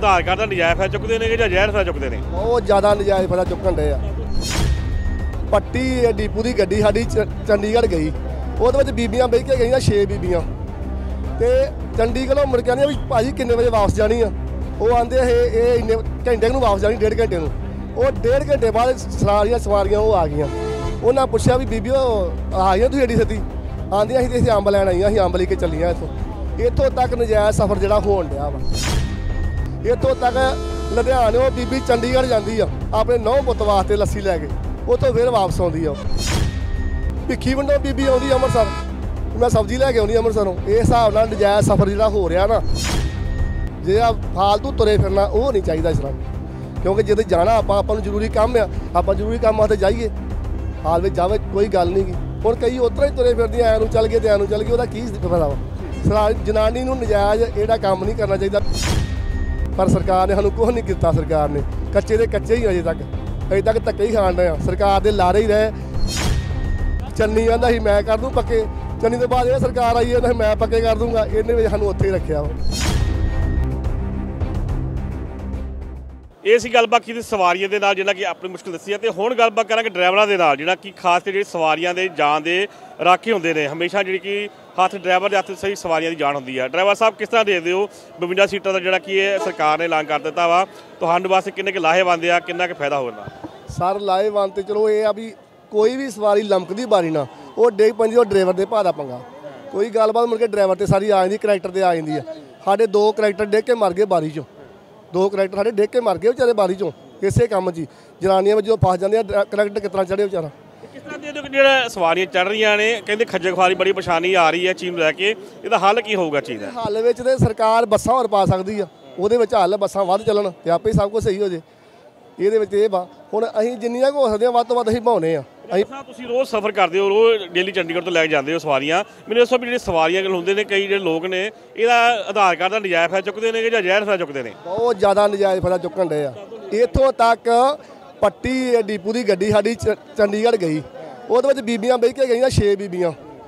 आधार card का नजायज़ फायदा चुकते हैं या जायज़ फायदा चुकते हैं? बहुत ज़्यादा नजायज़ फायदा चुकन डे आ। पट्टी डीपू की गड्डी साडी चंडीगढ़ गई, वो बीबियां बह के गई 6 बीबियां, तो चंडीगढ़ों मुड़ के आने भी भाजी किन्ने बजे वापस जानी आ। वो आते ये इन्ने घंटे को वापस जानी, 1.5 घंटे वो 1.5 घंटे बाद सवारियां वो आ गई। उन्हें पूछा भी बीबियो आ गई तुम एडी छेती? आंदियां असीं ते अंब लैन आईयां, असीं अंब लेके चलियां इत्थों तक नजायज़ सफ़र जिहड़ा होण डिया वा। इत्थों तक लुधियाने वो बीबी चंडीगढ़ जाती आ अपने 9 पुत्त वास्ते लस्सी लैके, उतों फिर वापस आउंदी आ। भिक्खी वंडों बीबी आउंदी अमृतसर, मैं सब्जी लैके आउंदी अमृतसरों। इस हिसाब नाल नजायज़ सफ़र जिहड़ा हो रहा ना, जे फालतू तुरे फिरना वो नहीं चाहिए इस तरह, क्योंकि जो जाना आपां जरूरी काम आ, आपां जरूरी काम वास्ते जाइए, हाल में जावे कोई गल नहीं गी। हुण कई उतरा ही तुरे फिरदे ऐ नूं चल गए ते ऐ नूं चल गए, उहदा की फायदा वा। जनानी नूं नजायज़ एड़ा काम नहीं करना चाहिए, पर सरकार ने सानूं कुछ नहीं किया। सरकार ने कच्चे दे कच्चे ही अजे तक धक्के ही खाण रहे। सरकार दे लारे ही रहे। चन्नी आंदा ही मैं कर दूँ पक्के, चन्नी तो बाद सरकार आई है मैं पक्के कर दूँगा, इन्हें सानूं उत्थे ही रखिया वा। ਇਹ ਸੀ ਗੱਲਬਾਤ ਕੀਤੀ ਸਵਾਰੀਆਂ ਦੇ ਨਾਲ, ਜਿਹਨਾਂ ਕਿ ਆਪਣੀ ਮੁਸ਼ਕਿਲ ਦੱਸੀ ਹੈ। ਤੇ ਹੁਣ ਗੱਲਬਾਤ ਕਰਾਂਗੇ ਡਰਾਈਵਰਾਂ ਦੇ ਨਾਲ, ਜਿਹੜਾ ਕਿ ਖਾਸ ਕਰਕੇ ਜਿਹੜੀ ਸਵਾਰੀਆਂ ਦੇ ਜਾਨ ਦੇ ਰਾਖੇ ਹੁੰਦੇ ਨੇ। ਹਮੇਸ਼ਾ ਜਿਹੜੀ ਕਿ ਹੱਥ ਡਰਾਈਵਰ ਦੇ ਹੱਥ ਸਹੀ ਸਵਾਰੀਆਂ ਦੀ ਜਾਨ ਹੁੰਦੀ ਹੈ। ਡਰਾਈਵਰ ਸਾਹਿਬ ਕਿਸ ਤਰ੍ਹਾਂ ਦੇਖਦੇ ਹੋ 52 ਸੀਟਾਂ ਦਾ ਜਿਹੜਾ ਕਿ ਇਹ ਸਰਕਾਰ ਨੇ ਐਲਾਨ ਕਰ ਦਿੱਤਾ ਵਾ, ਤੁਹਾਨੂੰ ਵਾਸਤੇ ਕਿੰਨੇ ਕੁ ਲਾਹੇਵੰਦ ਆ, ਕਿੰਨਾ ਕੁ ਫਾਇਦਾ ਹੋਵੇਗਾ? ਸਰ ਲਾਹੇਵੰਦ ਤੇ ਚਲੋ ਇਹ ਆ ਵੀ ਕੋਈ ਵੀ ਸਵਾਰੀ ਲੰਮਕਦੀ ਬਾਰੀ ਨਾ ਉਹ ਡਿੱਗ ਪੈਂਦੀ, ਉਹ ਡਰਾਈਵਰ ਦੇ ਭਾਅ ਦਾ ਪੰਗਾ। ਕੋਈ ਗੱਲਬਾਤ ਮੁੜ ਕੇ ਡਰਾਈਵਰ ਤੇ ਸਾਰੀ ਆ ਜਾਂਦੀ, ਕਰੈਕਟਰ ਤੇ ਆ ਜਾਂਦੀ ਹੈ। ਸਾਡੇ 2 ਕਰੈਕਟਰ ਡਿੱਗ ਕੇ ਮਰ ਗਏ ਬਾਰੀ 'ਚੋਂ, 2 ਕਰੈਕਟਰ ਸਾਡੇ ਡਿੱਗ ਕੇ ਮਰ ਗਏ ਵਿਚਾਰੇ ਬਾਰੀ 'ਚੋਂ ਇਸੇ ਕੰਮ 'ਚ। ਜਨਾਨੀਆਂ ਵਿੱਚ ਜਦੋਂ ਫਸ ਜਾਂਦੀਆਂ ਕਰੈਕਟਰ ਕਿਸ ਤਰ੍ਹਾਂ ਚੜ੍ਹੇ ਵਿਚਾਰਾ। ਕਿਸ ਤਰ੍ਹਾਂ ਦੇ ਜਿਹੜਾ ਸਵਾਰੀਆਂ ਚੜ੍ਹ ਰਹੀਆਂ ਨੇ, ਕਹਿੰਦੇ ਖੱਜਲ ਖੁਆਰੀ ਬੜੀ ਪਰੇਸ਼ਾਨੀ ਆ ਰਹੀ ਹੈ ਚੀਜ਼ ਨੂੰ ਲੈ ਕੇ, ਇਹਦਾ ਹੱਲ ਕੀ ਹੋਊਗਾ ਚੀਜ਼ ਦਾ? ਹੱਲ ਵਿੱਚ ਤੇ ਸਰਕਾਰ ਬੱਸਾਂ ਹੋਰ ਪਾ ਸਕਦੀ ਆ, ਉਹਦੇ ਵਿੱਚ ਹੱਲ ਬੱਸਾਂ ਵੱਧ ਚੱਲਣ ਤੇ ਆਪੇ ਸਭ ਕੁਝ ਸਹੀ ਹੋ ਜੇ। ਇਹਦੇ ਵਿੱਚ ਇਹ ਵਾ ਹੁਣ ਅਸੀਂ ਜਿੰਨੀਆਂ ਕੁ ਹੋ ਸਕਦੇ ਹਾਂ ਵੱਧ ਤੋਂ ਵੱਧ ਅਸੀਂ ਭਾਉਨੇ ਆ। ਤੁਸੀਂ ਰੋਜ਼ ਸਫ਼ਰ ਕਰਦੇ ਹੋ, ਰੋਜ਼ ਡੇਲੀ ਚੰਡੀਗੜ੍ਹ ਤੋਂ ਲੈ ਕੇ ਜਾਂਦੇ ਹੋ ਸਵਾਰੀਆਂ, ਮੈਨੂੰ ਦੱਸੋ ਵੀ ਜਿਹੜੇ ਸਵਾਰੀਆਂ ਹੁੰਦੇ ਨੇ, ਕਈ ਜਿਹੜੇ ਲੋਕ ਨੇ ਇਹਦਾ ਆਧਾਰ ਕਾਰਡ ਦਾ ਨਜਾਇਜ਼ ਫਾਇਦਾ ਚੁੱਕਦੇ ਨੇ ਜਾਂ ਜਾਇਜ਼ ਫਾਇਦਾ ਚੁੱਕਦੇ ਨੇ? ਬਹੁਤ ਜ਼ਿਆਦਾ ਨਜਾਇਜ਼ ਫਾਇਦਾ ਚੁੱਕਣ ਡਏ ਆ। ਇੱਥੋਂ ਤੱਕ ਪੱਟੀ ਡੀਪੂ ਦੀ ਗੱਡੀ ਸਾਡੀ ਚੰਡੀਗੜ੍ਹ ਗਈ, ਉਹਦੇ ਵਿੱਚ ਬੀਬੀਆਂ ਬਹਿ ਕੇ ਗਈਆਂ 6 ਬੀਬੀਆਂ,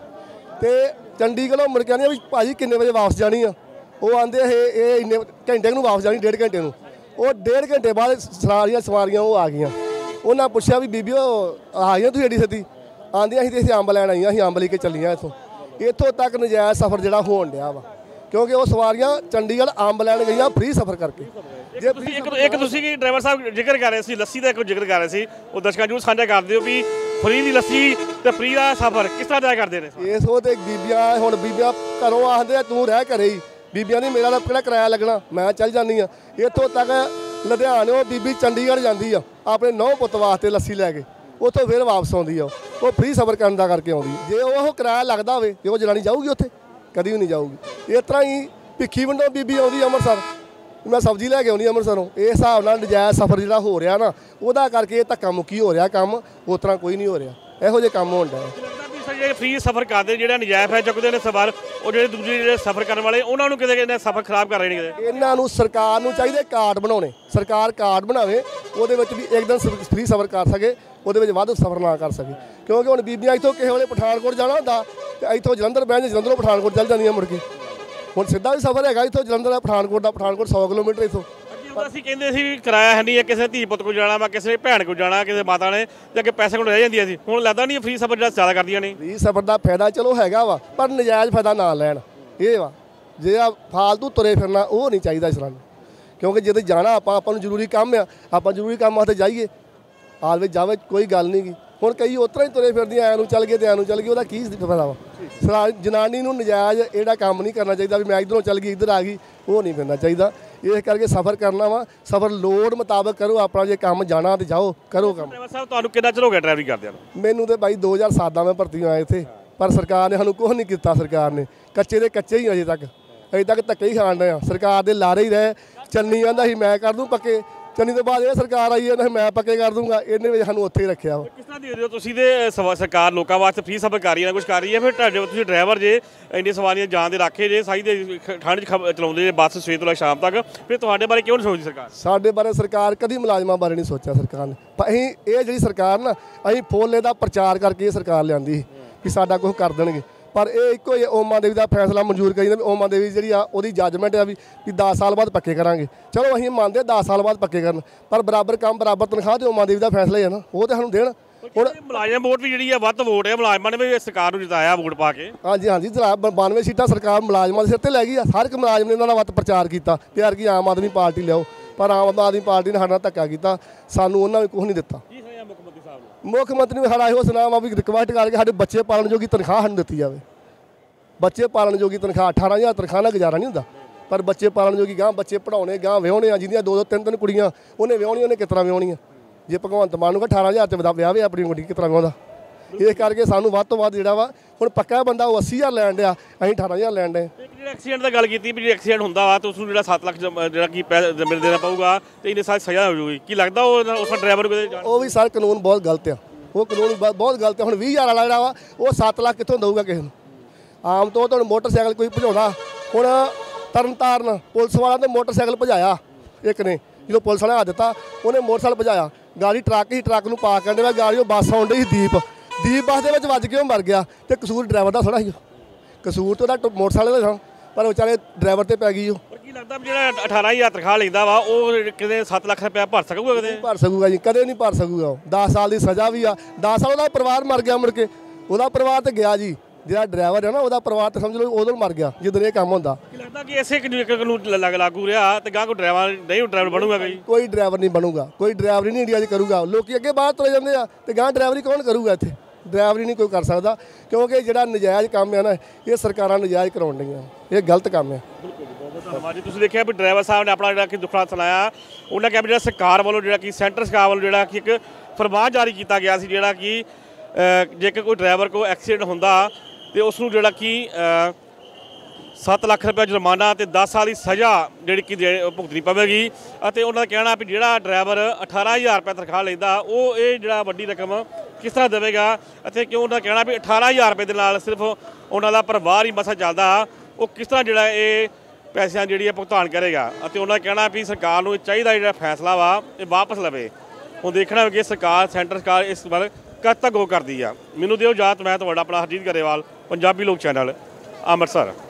ਤੇ ਚੰਡੀਗੜ੍ਹੋਂ ਮੁੜ ਕੇ ਆਉਂਦੀਆਂ ਵੀ ਭਾਜੀ ਕਿੰਨੇ ਵਜੇ ਵਾਪਸ ਜਾਣੀ ਆ। ਉਹ ਆਂਦੇ ਇਹ ਇੰਨੇ ਘੰਟੇ ਨੂੰ ਵਾਪਸ ਜਾਣੀ, 1.5 ਘੰਟੇ ਨੂੰ। ਉਹ 1.5 ਘੰਟੇ ਬਾਅਦ ਸਵਾਰੀਆਂ ਉਹ ਆ ਗਈਆਂ। ਉਹਨਾਂ ਪੁੱਛਿਆ ਵੀ ਬੀਬੀਓ ਆ ਗਈਆਂ ਤੁਸੀਂ ਐਡੀ ਛੇਤੀ? ਆਂਦੀਆਂ ਅਸੀਂ ਤੇ ਅੰਬ ਲੈਣ ਆਈਆਂ, ਅਸੀਂ ਅੰਬ ਲੈ ਕੇ ਚੱਲੀਆਂ ਇੱਥੋਂ ਤੱਕ ਨਜਾਇਜ਼ ਸਫ਼ਰ ਜਿਹੜਾ ਹੋਣ ਡਿਆ ਵਾ, ਕਿਉਂਕਿ ਉਹ ਸਵਾਰੀਆਂ ਚੰਡੀਗੜ੍ਹ ਅੰਬ ਲੈਣ ਗਈਆਂ ਫ੍ਰੀ ਸਫ਼ਰ ਕਰਕੇ। ਜੇ ਤੁਸੀਂ ਕੀ ਡਰਾਈਵਰ ਸਾਹਿਬ ਜ਼ਿਕਰ ਕਰ ਰਹੇ ਸੀ ਲੱਸੀ ਦਾ, ਇੱਕ ਜ਼ਿਕਰ ਕਰ ਰਹੇ ਸੀ, ਉਹ ਦਰਸ਼ਕਾਂ ਨੂੰ ਸਾਂਝਾ ਕਰ ਦਿਓ ਵੀ ਫ੍ਰੀ ਦੀ ਲੱਸੀ ਤੇ ਫ੍ਰੀ ਦਾ ਸਫ਼ਰ ਕਿਸ ਤਰ੍ਹਾਂ ਤੈਅ ਕਰਦੇ ਨੇ? ਇਸ ਉਹ ਤੇ ਬੀਬੀਆਂ ਹੁਣ ਬੀਬੀਆਂ ਘਰੋਂ ਆਖਦੇ ਤੂੰ ਰਹਿ ਘਰੇ ਹੀ, ਬੀਬੀਆਂ ਨਹੀਂ ਮੇਰਾ ਤਾਂ ਕਿਹੜਾ ਕਿਰਾਇਆ ਲੱਗਣਾ, ਮੈਂ ਚੱਲ ਜਾਂਦੀ ਹਾਂ। ਇੱਥੋਂ ਤੱਕ ਲੁਧਿਆਣੇ ਉਹ ਬੀਬੀ ਚੰਡੀਗੜ੍ਹ ਜਾਂਦੀ ਆ ਆਪਣੇ 9 ਪੁੱਤ ਵਾਸਤੇ ਲੱਸੀ ਲੈ ਕੇ, ਉੱਥੋਂ ਫਿਰ ਵਾਪਸ ਆਉਂਦੀ ਆ। ਉਹ ਫ੍ਰੀ ਸਫ਼ਰ ਕਰਨ ਦਾ ਕਰਕੇ ਆਉਂਦੀ। ਜੇ ਉਹ ਕਿਰਾਇਆ ਲੱਗਦਾ ਹੋਵੇ ਤੇ ਉਹ ਜਨਾਨੀ ਜਾਊਗੀ ਉੱਥੇ? ਕਦੀ ਵੀ ਨਹੀਂ ਜਾਊਗੀ। ਇਸ ਤਰ੍ਹਾਂ ਹੀ ਭਿੱਖੀ ਵੰਡੋਂ ਬੀਬੀ ਆਉਂਦੀ ਅੰਮ੍ਰਿਤਸਰ, ਮੈਂ ਸਬਜ਼ੀ ਲੈ ਕੇ ਆਉਂਦੀ ਅੰਮ੍ਰਿਤਸਰੋਂ। ਇਸ ਹਿਸਾਬ ਨਾਲ ਨਜਾਇਜ਼ ਸਫ਼ਰ ਜਿਹੜਾ ਹੋ ਰਿਹਾ ਨਾ, ਉਹਦਾ ਕਰਕੇ ਇਹ ਧੱਕਾ ਮੁੱਕੀ ਹੋ ਰਿਹਾ ਕੰਮ, ਉਸ ਤਰ੍ਹਾਂ ਕੋਈ ਨਹੀਂ ਹੋ ਰਿਹਾ। ਇਹੋ ਜਿਹੇ ਕੰਮ ਹੋਣ ਡਿਆ। ਜਿਹੜੇ ਫ੍ਰੀ ਸਫ਼ਰ ਕਰਦੇ, ਜਿਹੜਾ ਨਜਾਇਜ਼ ਫਾਇਦਾ ਚੁੱਕਦੇ ਨੇ ਸਵਾਰ, ਉਹ ਜਿਹੜੇ ਦੂਜੇ ਜਿਹੜੇ ਸਫ਼ਰ ਕਰਨ ਵਾਲੇ ਉਹਨਾਂ ਨੂੰ ਕਿਤੇ ਸਫ਼ਰ ਖਰਾਬ ਕਰ ਰਹੇ ਨੇ। ਕਿਤੇ ਇਹਨਾਂ ਨੂੰ ਸਰਕਾਰ ਨੂੰ ਚਾਹੀਦੇ ਕਾਰਡ ਬਣਾਉਣੇ, ਸਰਕਾਰ ਕਾਰਡ ਬਣਾਵੇ, ਉਹਦੇ ਵਿੱਚ ਵੀ ਇੱਕ ਦਿਨ ਫ੍ਰੀ ਸਫ਼ਰ ਕਰ ਸਕੇ, ਉਹਦੇ ਵਿੱਚ ਵੱਧ ਸਫ਼ਰ ਨਾ ਕਰ ਸਕੇ। ਕਿਉਂਕਿ ਹੁਣ ਬੀਬੀਆਂ ਇੱਥੋਂ ਕਿਸੇ ਵੇਲੇ ਪਠਾਨਕੋਟ ਜਾਣਾ ਹੁੰਦਾ ਤੇ ਇੱਥੋਂ ਜਲੰਧਰ ਬਹਿ ਜਲੰਧਰੋਂ ਪਠਾਨਕੋਟ ਚੱਲ ਜਾਂਦੀਆਂ ਮੁੜ ਕੇ। ਹੁਣ ਸਿੱਧਾ ਵੀ ਸਫ਼ਰ ਹੈਗਾ ਇੱਥੋਂ ਜਲੰਧਰ ਦਾ ਪਠਾਨਕੋਟ ਦਾ, ਪਠਾਨਕੋਟ 100 ਕਿਲੋਮੀਟਰ ਇੱਥੋਂ। ਅਸੀਂ ਕਹਿੰਦੇ ਸੀ ਵੀ ਕਿਰਾਇਆ ਹੈ ਨਹੀਂ ਹੈ, ਕਿਸੇ ਧੀ ਪੁੱਤ ਕੋਲ ਜਾਣਾ ਵਾ, ਕਿਸੇ ਭੈਣ ਕੋਲ ਜਾਣਾ, ਕਿਸੇ ਮਾਤਾ ਨੇ, ਤੇ ਅੱਗੇ ਪੈਸੇ ਕੋਲ ਰਹਿ ਜਾਂਦੀਆਂ ਸੀ। ਹੁਣ ਲੱਗਦਾ ਨਹੀਂ ਫ੍ਰੀ ਸਫ਼ਰ ਜਿਹੜਾ ਜ਼ਿਆਦਾ ਕਰਦੀਆਂ ਨੇ। ਫ੍ਰੀ ਸਫ਼ਰ ਦਾ ਫਾਇਦਾ ਚਲੋ ਹੈਗਾ ਵਾ, ਪਰ ਨਜਾਇਜ਼ ਫਾਇਦਾ ਨਾ ਲੈਣ। ਇਹ ਵਾ ਜੇ ਫਾਲਤੂ ਤੁਰੇ ਫਿਰਨਾ ਉਹ ਨਹੀਂ ਚਾਹੀਦਾ ਇਸ ਤਰ੍ਹਾਂ, ਕਿਉਂਕਿ ਜੇ ਜਾਣਾ ਆपां ਨੂੰ ਜਰੂਰੀ ਕੰਮ ਆ, ਆਪਾਂ ਜਰੂਰੀ ਕੰਮ ਵਾਸਤੇ ਜਾਈਏ, ਹਾਲ ਵਿੱਚ ਜਾਵੇ ਕੋਈ ਗੱਲ ਨਹੀਂ ਗੀ। ਹੁਣ ਕਈ ਉਤਰਾ ਹੀ ਤੁਰੇ ਫਿਰਦੀਆਂ ਐ ਨੂੰ ਚੱਲ ਗਏ ਤੇ ਐ ਨੂੰ ਚੱਲ ਗਏ, ਉਹਦਾ ਕੀ ਫਾਇਦਾ ਵਾ। ਜਨਾਨੀ ਨੂੰ ਨਜਾਇਜ਼ ਇਹਦਾ ਕੰਮ ਨਹੀਂ ਕਰਨਾ ਚਾਹੀਦਾ ਵੀ ਮੈਂ ਇੱਧਰੋਂ ਚੱਲ ਗਈ ਇੱਧਰ ਆ ਗਈ, ਉਹ ਨਹੀਂ ਕਰਨਾ ਚਾਹੀਦਾ। ਇਸ ਕਰਕੇ ਸਫ਼ਰ ਕਰਨਾ ਵਾ, ਸਫ਼ਰ ਲੋੜ ਮੁਤਾਬਕ ਕਰੋ ਆਪਣਾ। ਜੇ ਕੰਮ ਜਾਣਾ ਤੇ ਜਾਓ, ਕਰੋ ਕੰਮ। ਡਰਾਈਵਰ ਸਾਹਿਬ ਤੁਹਾਨੂੰ ਕਿੰਨਾ ਚਿਰ ਹੋ ਗਿਆ ਡਰਾਈਵਰੀ ਕਰਦਿਆਂ ਨੂੰ? ਮੈਨੂੰ ਤੇ ਬਾਈ 2007 ਦਾ ਮੈਂ ਭਰਤੀ ਹੋਇਆ ਇੱਥੇ, ਪਰ ਸਰਕਾਰ ਨੇ ਸਾਨੂੰ ਕੁਛ ਨਹੀਂ ਕੀਤਾ। ਸਰਕਾਰ ਨੇ ਕੱਚੇ ਦੇ ਕੱਚੇ ਹੀ ਅਜੇ ਤੱਕ ਧੱਕੇ ਹੀ ਖਾਣ ਰਹੇ ਆ। ਸਰਕਾਰ ਦੇ ਲਾਰੇ ਹੀ ਰਹੇ। ਚੰਨੀ ਆਂਦਾ ਸੀ ਮੈਂ ਕਰ ਦੂੰ ਪੱਕੇ, ਚੰਨੀ ਤੋਂ ਬਾਅਦ ਇਹ ਸਰਕਾਰ ਆਈ ਹੈ ਮੈਂ ਪੱਕੇ ਕਰ ਦੂੰਗਾ, ਇਹਨੇ ਵਿੱਚ ਸਾਨੂੰ ਉੱਥੇ ਹੀ ਰੱਖਿਆ ਵਾ। ਕਿਸ ਤਰ੍ਹਾਂ ਦੇ ਹੋ ਤੁਸੀਂ ਤੇ ਸਰਕਾਰ ਲੋਕਾਂ ਵਾਸਤੇ ਫ੍ਰੀ ਸਫ਼ਰ ਕਰ ਰਹੀ ਹੈ, ਕੁਝ ਕਰ ਰਹੀ ਹੈ, ਫਿਰ ਤੁਹਾਡੇ ਤੁਸੀਂ ਡਰਾਈਵਰ ਜੇ ਇੰਨੀ ਸਵਾਰੀਆਂ ਜਾਣ ਦੇ ਰਾਖੇ ਜੇ, ਸਾਈ ਦੇ ਠੰਡ 'ਚ ਚਲਾਉਂਦੇ ਜੇ ਬੱਸ ਸਵੇਰ ਤੋਂ ਲੈ ਸ਼ਾਮ ਤੱਕ, ਫਿਰ ਤੁਹਾਡੇ ਬਾਰੇ ਕਿਉਂ ਨਹੀਂ ਸੋਚਦੀ ਸਰਕਾਰ? ਸਾਡੇ ਬਾਰੇ ਸਰਕਾਰ ਕਦੀ ਮੁਲਾਜ਼ਮਾਂ ਬਾਰੇ ਨਹੀਂ ਸੋਚਿਆ ਸਰਕਾਰ ਨੇ। ਅਸੀਂ ਇਹ ਜਿਹੜੀ ਸਰਕਾਰ ਨਾ, ਅਸੀਂ ਫੋਲੇ ਦਾ ਪ੍ਰਚਾਰ ਕਰਕੇ ਇਹ ਸਰਕਾਰ ਲਿਆਂਦੀ ਕਿ ਸਾਡਾ ਕੁਝ ਕਰ ਦੇਣਗੇ, ਪਰ ਇਹ ਇੱਕੋ ਹੀ ਓਮਾ ਦੇਵੀ ਦਾ ਫੈਸਲਾ ਮਨਜ਼ੂਰ ਕਰੀ ਜਾਂਦਾ ਵੀ ਓਮਾ ਦੇਵੀ ਜਿਹੜੀ ਆ ਉਹਦੀ ਜੱਜਮੈਂਟ ਆ ਵੀ 10 ਸਾਲ ਬਾਅਦ ਪੱਕੇ ਕਰਾਂਗੇ। ਚਲੋ ਅਸੀਂ ਮੰਨਦੇ 10 ਸਾਲ ਬਾਅਦ ਪੱਕੇ ਕਰਨ, ਪਰ ਬਰਾਬਰ ਕੰਮ ਬਰਾਬਰ ਤਨਖਾਹ ਤੇ ਓਮਾ ਦੇਵੀ ਦਾ ਫੈਸਲਾ ਹੀ ਆ ਨਾ, ਉਹ ਤੇ ਸਾਨੂੰ ਦੇਣ। ਹੁਣ ਮੁਲਾਜ਼ਮ ਵੋਟ ਵੀ ਜਿਹੜੀ ਆ ਵੱਧ ਵੋਟ ਹੈ, ਮੁਲਾਜ਼ਮਾਂ ਨੇ ਵੀ ਸਰਕਾਰ ਨੂੰ ਜਿਤਾਇਆ ਵੋਟ ਪਾ ਕੇ। ਹਾਂਜੀ 92 ਸੀਟਾਂ ਸਰਕਾਰ ਮੁਲਾਜ਼ਮਾਂ ਦੇ ਸਿਰ ਤੇ ਲੈ ਗਈ ਆ। ਹਰ ਇੱਕ ਮੁਲਾਜ਼ਮ ਨੇ ਇਹਨਾਂ ਦਾ ਵੱਧ ਪ੍ਰਚਾਰ ਕੀਤਾ ਤੇ ਯਾਰ ਕਿ ਆਮ ਆਦਮੀ ਪਾਰਟੀ ਲਿਆਓ, ਪਰ ਆਮ ਆਦਮੀ ਪਾਰਟੀ ਨੇ ਸਾਡੇ ਨਾਲ ਧੱਕਾ ਕੀਤਾ, ਸਾਨੂੰ ਉਹਨਾਂ ਨੇ ਕੁਝ ਨਹੀਂ ਦਿੱਤਾ। ਮੁੱਖ ਮੰਤਰੀ ਨੂੰ ਸਾਡਾ ਇਹੋ ਸੁਨਾਮ ਆ ਵੀ ਰਿਕਵੈਸਟ ਕਰਕੇ ਸਾਡੇ ਬੱਚੇ ਪਾਲਣ ਜੋਗੀ ਤਨਖਾਹ ਸਾਨੂੰ ਦਿੱਤੀ ਜਾਵੇ। ਬੱਚੇ ਪਾਲਣ ਜੋਗੀ ਤਨਖਾਹ 18,000 ਤਨਖਾਹ ਨਾਲ ਗੁਜ਼ਾਰਾ ਨਹੀਂ ਹੁੰਦਾ, ਪਰ ਬੱਚੇ ਪਾਲਣ ਜੋਗੀ ਗਾਂ ਬੱਚੇ ਪੜਾਉਣੇ ਗਾਂ ਵਿਆਹੁਣੇ ਆ, ਜਿਹਦੀਆਂ 2-2 3-3 ਕੁੜੀਆਂ ਉਹਨੇ ਵਿਆਹੁਣੀਆਂ, ਉਹਨੇ ਕਿਸ ਤਰ੍ਹਾਂ ਵਿਆਹੁਣੀਆਂ। ਜੇ ਭਗਵੰਤ ਮਾਨ ਨੂੰ 18,000 ਚ ਵਿਆਹ ਵੇ ਆਪਣੀ ਕੁੜੀ ਕਿਸ ਤਰ੍ਹਾਂ ਵਿਆਹੁੰਦਾ। ਇਸ ਕਰਕੇ ਸਾਨੂੰ ਵੱਧ ਤੋਂ ਵੱਧ ਜਿਹੜਾ ਵਾ ਹੁਣ ਪੱਕਾ ਬੰਦਾ ਉਹ 80,000 ਲੈਣ ਡਿਆ, ਅਸੀਂ 18,000 ਲੈਣ ਡੇ। ਜਿਹੜਾ ਐਕਸੀਡੈਂਟ ਦਾ ਗੱਲ ਕੀਤੀ ਵੀ ਜੇ ਐਕਸੀਡੈਂਟ ਹੁੰਦਾ ਵਾ ਤਾਂ ਉਸ ਨੂੰ ਜਿਹੜਾ 7 ਲੱਖ ਜਿਹੜਾ ਕੀ ਮਿਲ ਦੇਣਾ ਪਊਗਾ ਤੇ ਇਹਨੇ ਸਾਰੀ ਸਜ਼ਾ ਹੋ ਜਾਊਗੀ। ਕੀ ਲੱਗਦਾ ਉਸ ਡਰਾਈਵਰ ਨੂੰ? ਉਹ ਵੀ ਸਰ ਕਾਨੂੰਨ ਬਹੁਤ ਗਲਤ ਆ, ਉਹ ਕਾਨੂੰਨ ਬਹੁਤ ਗਲਤ ਆ। ਹੁਣ 20,000 ਵਾਲਾ ਜਿਹੜਾ ਵਾ ਉਹ 7 ਲੱਖ ਕਿੱਥੋਂ ਦਊਗਾ ਕਿਸੇ ਨੂੰ? ਆਮ ਤੌਰ ਤੇ ਹੁਣ ਮੋਟਰਸਾਈਕਲ ਕੋਈ ਭਜਾਉਂਦਾ, ਹੁਣ ਤਰਨਤਾਰਨ ਪੁਲਿਸ ਵਾਲਾ ਨੇ ਮੋਟਰਸਾਈਕਲ ਭਜਾਇਆ ਇੱਕ ਨੇ, ਜਦੋਂ ਪੁਲਿਸ ਵਾਲੇ ਆ ਦਿੱਤਾ ਉਹਨੇ ਮੋਟਰਸਾਈਕਲ ਭਜਾਇਆ, ਗਾੜੀ ਟਰੱਕ ਹੀ, ਟਰੱਕ ਨੂੰ ਪਾ ਕੇ ਗਾੜੀ ਉਹ ਬੱਸ ਆਉਣ ਡਈ ਸੀ ਦੀਪ ਬੱਸ ਦੇ ਵਿੱਚ ਵੱਜ ਕੇ ਉਹ ਮਰ ਗਿਆ, ਤੇ ਕਸੂਰ ਡਰਾਈਵਰ ਦਾ ਥੋੜਾ ਸੀ, ਕਸੂਰ ਤਾਂ ਉਹਦਾ ਮੋਟਰਸਾਈਕਲ ਦਾ, ਪਰ ਵਿਚਾਰੇ ਡਰਾਈਵਰ ਤੇ ਪੈ ਗਈ ਉਹ। ਕੀ ਲੱਗਦਾ ਜਿਹੜਾ 18,000 ਤਨਖਾਹ ਲੈਂਦਾ ਵਾ ਉਹ ਕਿਤੇ 7 ਲੱਖ ਰੁਪਇਆ ਭਰ ਸਕੂਗਾ? ਕਦੇ ਭਰ ਸਕੂਗਾ ਜੀ, ਕਦੇ ਨਹੀਂ ਭਰ ਸਕੂਗਾ। ਉਹ 10 ਸਾਲ ਦੀ ਸਜ਼ਾ ਵੀ ਆ, 10 ਸਾਲ ਉਹਦਾ ਪਰਿਵਾਰ ਮਰ ਗਿਆ, ਮੁੜ ਕੇ ਉਹਦਾ ਪਰਿਵਾਰ ਤੇ ਗਿਆ ਜੀ। ਜਿਹੜਾ ਡਰਾਈਵਰ ਹੈ ਨਾ ਉਹਦਾ ਪਰਿਵਾਰ ਤੇ ਸਮਝ ਲਓ ਉਦੋਂ ਮਰ ਗਿਆ ਜਦੋਂ ਇਹ ਕੰਮ ਹੁੰਦਾ। ਕੀ ਲੱਗਦਾ ਕਿ ਇਸੇ ਕਾਨੂੰਨ ਲਾਗੂ ਰਿਹਾ ਤੇ ਗਾਂ ਕੋਈ ਡਰਾਈਵਰ ਬਣੂਗਾ? ਕੋਈ ਡਰਾਈਵਰ ਨਹੀਂ ਬਣੂਗਾ, ਕੋਈ ਡਰਾਈਵਰ ਨਹੀਂ ਇੰਡੀਆ 'ਚ ਕਰੂਗਾ। ਲੋਕੀ ਅੱਗੇ ਬਾਹਰ ਤੁਰੇ ਜਾਂਦੇ ਆ ਤੇ ਗਾਂ ਡਰਾਈਵਰੀ ਕੌਣ ਕਰੂਗਾ? ਇੱਥੇ ਡਰਾਈਵਰੀ ਨਹੀਂ ਕੋਈ ਕਰ ਸਕਦਾ, ਕਿਉਂਕਿ ਜਿਹੜਾ ਨਜਾਇਜ਼ ਕੰਮ ਹੈ ਨਾ ਇਹ ਸਰਕਾਰਾਂ ਨਜਾਇਜ਼ ਕਰਾਉਣ ਡੀਆਂ, ਇਹ ਗਲਤ ਕੰਮ ਹੈ। ਧੰਨਵਾਦ ਜੀ। ਤੁਸੀਂ ਦੇਖਿਆ ਵੀ ਡਰਾਈਵਰ ਸਾਹਿਬ ਨੇ ਆਪਣਾ ਜਿਹੜਾ ਕਿ ਦੁੱਖੜਾ ਸੁਣਾਇਆ। ਉਹਨਾਂ ਕਿਹਾ ਵੀ ਜਿਹੜਾ ਸਰਕਾਰ ਵੱਲੋਂ ਜਿਹੜਾ ਕਿ ਸੈਂਟਰ ਸਰਕਾਰ ਵੱਲੋਂ ਜਿਹੜਾ ਕਿ ਇੱਕ ਫਰਮਾਨ ਜਾਰੀ ਕੀਤਾ ਗਿਆ ਸੀ, ਜਿਹੜਾ ਕਿ ਜੇਕਰ ਕੋਈ ਡਰਾਈਵਰ ਕੋਲ ਐਕਸੀਡੈਂਟ ਹੁੰਦਾ ਤੇ ਉਸ ਨੂੰ ਜਿਹੜਾ ਕਿ 7 ਲੱਖ ਰੁਪਏ ਜੁਰਮਾਨਾ ਤੇ 10 ਸਾਲ ਦੀ ਸਜ਼ਾ ਜਿਹੜੀ ਕਿ ਭੁਗਤਣੀ ਪਵੇਗੀ। ਅਤੇ ਉਹਨਾਂ ਦਾ ਕਹਿਣਾ ਵੀ ਜਿਹੜਾ ਡਰਾਈਵਰ 18,000 ਰੁਪਏ ਤਨਖਾਹ ਲੈਂਦਾ ਉਹ ਇਹ ਜਿਹੜਾ ਵੱਡੀ ਰਕਮ ਕਿਸ ਤਰ੍ਹਾਂ ਦੇਵੇਗਾ, ਅਤੇ ਕਿਉਂ ਉਹਨਾਂ ਦਾ ਕਹਿਣਾ ਵੀ 18,000 ਰੁਪਏ ਦੇ ਨਾਲ ਸਿਰਫ ਉਹਨਾਂ ਦਾ ਪਰਿਵਾਰ ਹੀ ਮਸਾ ਚੱਲਦਾ, ਉਹ ਕਿਸ ਤਰ੍ਹਾਂ ਜਿਹੜਾ ਇਹ ਪੈਸਿਆਂ ਜਿਹੜੀ ਭੁਗਤਾਨ ਕਰੇਗਾ। ਅਤੇ ਉਹਨਾਂ ਦਾ ਕਹਿਣਾ ਵੀ ਸਰਕਾਰ ਨੂੰ ਚਾਹੀਦਾ ਜਿਹੜਾ ਫੈਸਲਾ ਵਾ ਇਹ ਵਾਪਸ ਲਵੇ। ਹੁਣ ਦੇਖਣਾ ਵੀ ਕਿ ਸਰਕਾਰ ਸੈਂਟਰ ਸਰਕਾਰ ਇਸ ਵੱਲ ਕਦ ਤੱਕ ਗੌਰ ਕਰਦੀ ਆ। ਮੈਨੂੰ ਦਿਓ ਇਜਾਜ਼ਤ, ਮੈਂ ਤੁਹਾਡਾ ਆਪਣਾ ਹਰਜੀਤ ਗਰੇਵਾਲ, ਪੰਜਾਬੀ ਲੋਕ ਚੈਨਲ, ਅੰਮ੍ਰਿਤਸਰ।